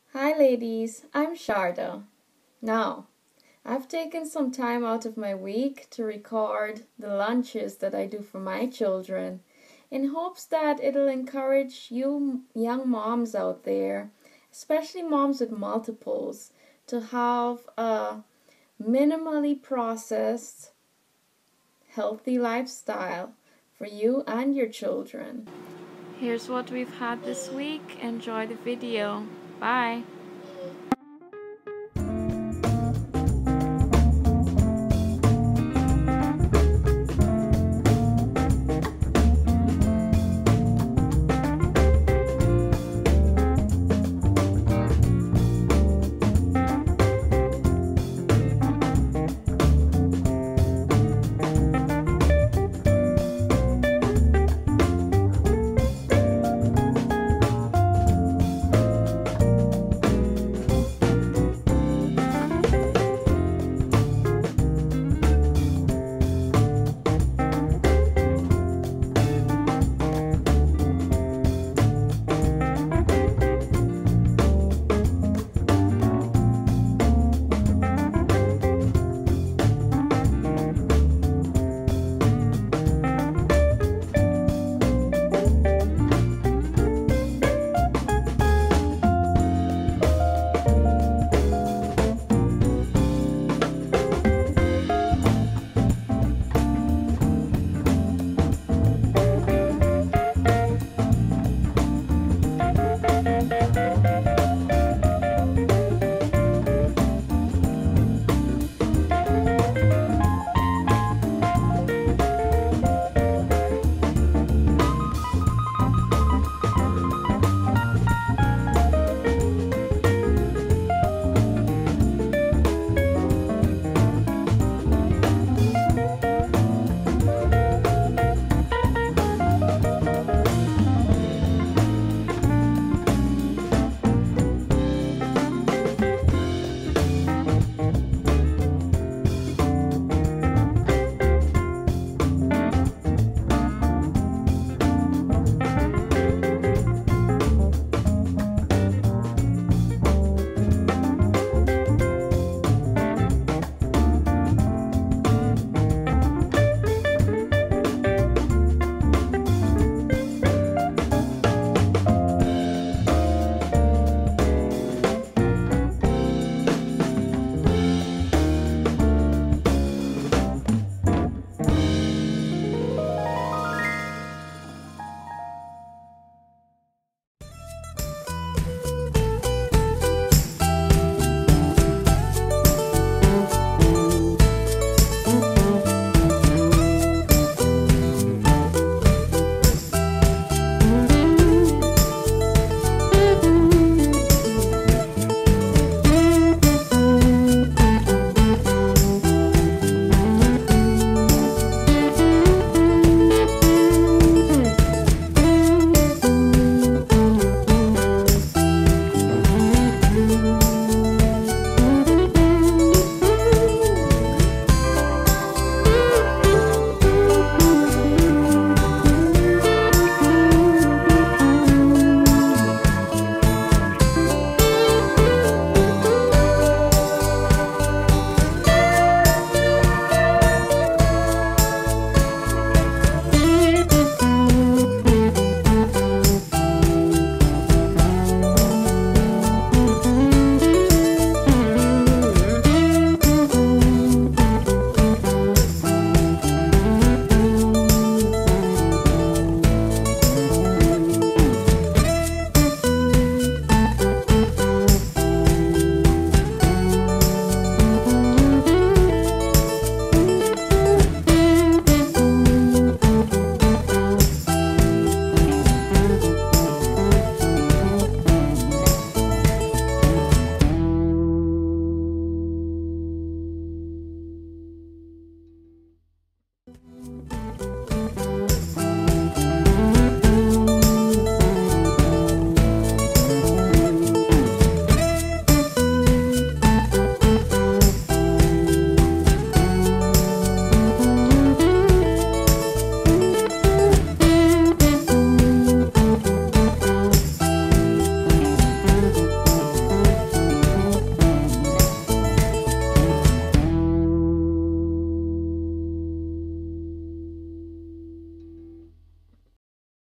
Hi ladies, I'm Sharda. Now, I've taken some time out of my week to record the lunches that I do for my children in hopes that it'll encourage you young moms out there, especially moms with multiples, to have a minimally processed, healthy lifestyle for you and your children. Here's what we've had this week. Enjoy the video. Bye.